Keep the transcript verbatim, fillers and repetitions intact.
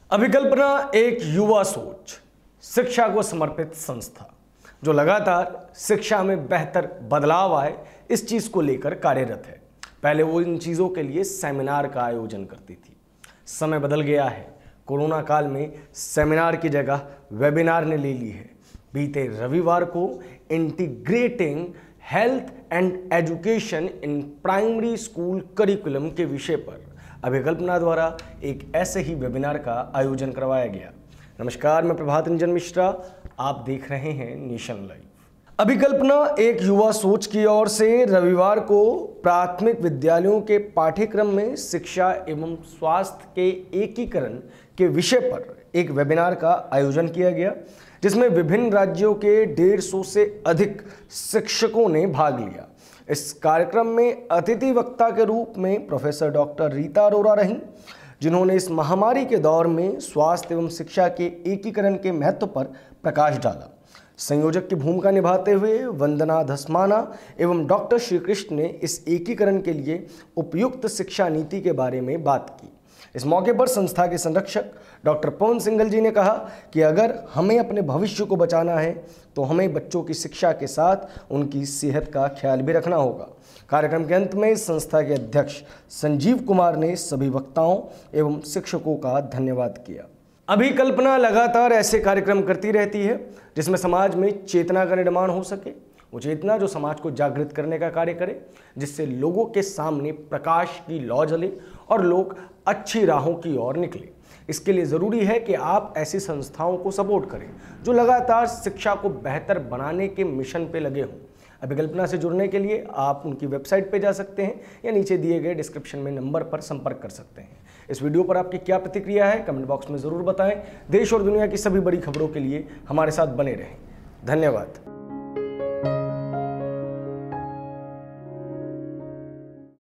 अभिकल्पना एक युवा सोच, शिक्षा को समर्पित संस्था जो लगातार शिक्षा में बेहतर बदलाव आए इस चीज़ को लेकर कार्यरत है। पहले वो इन चीज़ों के लिए सेमिनार का आयोजन करती थी। समय बदल गया है। कोरोना काल में सेमिनार की जगह वेबिनार ने ले ली है। बीते रविवार को integrating health and education in primary school curriculum के विषय पर अभिकल्पना द्वारा एक ऐसे ही वेबिनार का आयोजन करवाया गया। नमस्कार, मैं प्रभात रंजन मिश्रा, आप देख रहे हैं नेशन लाइव। अभिकल्पना एक युवा सोच की ओर से रविवार को प्राथमिक विद्यालयों के पाठ्यक्रम में शिक्षा एवं स्वास्थ्य के एकीकरण के विषय पर एक वेबिनार का आयोजन किया गया, जिसमें विभिन्न राज्यों के डेढ़ सौ से अधिक शिक्षकों ने भाग लिया। इस कार्यक्रम में अतिथि वक्ता के रूप में प्रोफेसर डॉक्टर रीता अरोरा रहीं, जिन्होंने इस महामारी के दौर में स्वास्थ्य एवं शिक्षा के एकीकरण के महत्व पर प्रकाश डाला। संयोजक की भूमिका निभाते हुए वंदना धस्माना एवं डॉक्टर श्रीकृष्ण ने इस एकीकरण के लिए उपयुक्त शिक्षा नीति के बारे में बात की। इस मौके पर संस्था के संरक्षक डॉक्टर पवन सिंघल जी ने कहा कि अगर हमें अपने भविष्य को बचाना है तो हमें बच्चों की शिक्षा के साथ उनकी सेहत का ख्याल भी रखना होगा। कार्यक्रम के अंत में संस्था के अध्यक्ष संजीव कुमार ने सभी वक्ताओं एवं शिक्षकों का धन्यवाद किया। अभिकल्पना लगातार ऐसे कार्यक्रम करती रहती है जिसमें समाज में चेतना का निर्माण हो सके। वो चेतना जो समाज को जागृत करने का कार्य करे, जिससे लोगों के सामने प्रकाश की लौ जले और लोग अच्छी राहों की ओर निकले। इसके लिए ज़रूरी है कि आप ऐसी संस्थाओं को सपोर्ट करें जो लगातार शिक्षा को बेहतर बनाने के मिशन पे लगे हों। अभिकल्पना से जुड़ने के लिए आप उनकी वेबसाइट पे जा सकते हैं या नीचे दिए गए डिस्क्रिप्शन में नंबर पर संपर्क कर सकते हैं। इस वीडियो पर आपकी क्या प्रतिक्रिया है कमेंट बॉक्स में ज़रूर बताएं। देश और दुनिया की सभी बड़ी खबरों के लिए हमारे साथ बने रहें। धन्यवाद।